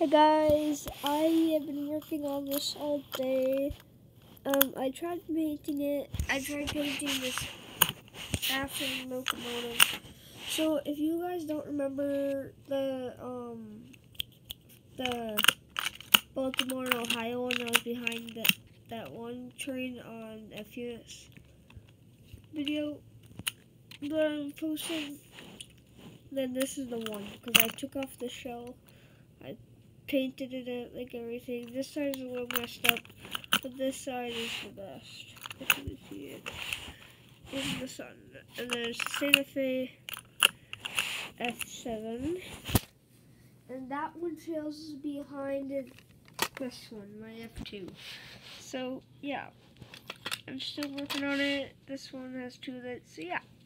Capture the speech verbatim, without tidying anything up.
Hey guys, I have been working on this all day. Um, I tried painting it. I tried painting this African locomotive. So if you guys don't remember the um the Baltimore and Ohio one that was behind that that one train on F U S video that I'm posting, then this is the one because I took off the shell. I painted it out like everything. This side is a little messed up, but this side is the best. If you can see it in the sun. And there's Santa Fe F seven. And that one trails behind this one, my F two. So, yeah. I'm still working on it. This one has two lights. So, yeah.